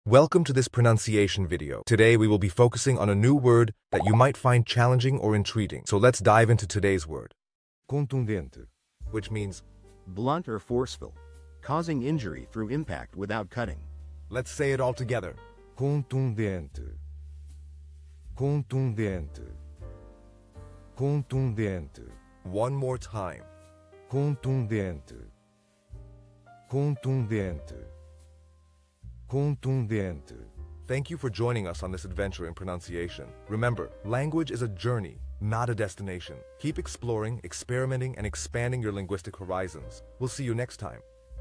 Welcome to this pronunciation video. Today we will be focusing on a new word that you might find challenging or intriguing. So let's dive into today's word. Contundente. Which means, Blunt or forceful, causing injury through impact without cutting. let's say it all together. Contundente. Contundente. Contundente. One more time. Contundente. Contundente. Contundente. Thank you for joining us on this adventure in pronunciation. Remember, language is a journey, not a destination. Keep exploring, experimenting, and expanding your linguistic horizons. We'll see you next time.